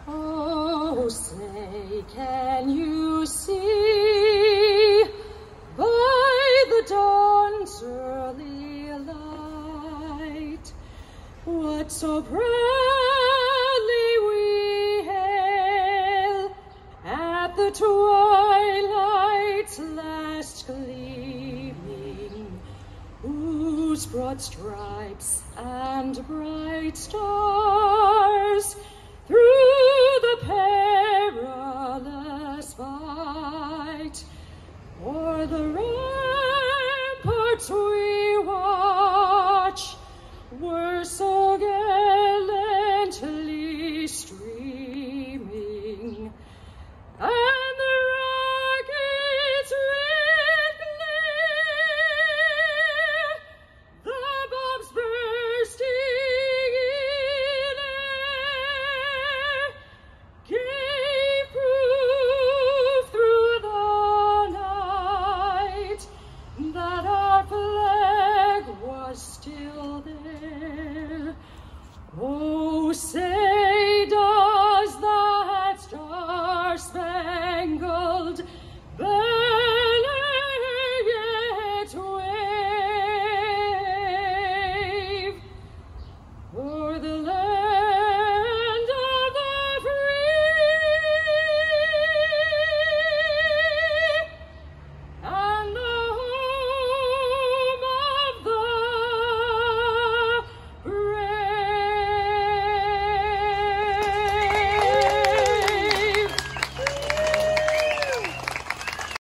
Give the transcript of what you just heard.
Oh, say, can you see by the dawn's early light what so proudly we hail at the twilight's last gleaming, whose broad stripes and bright stars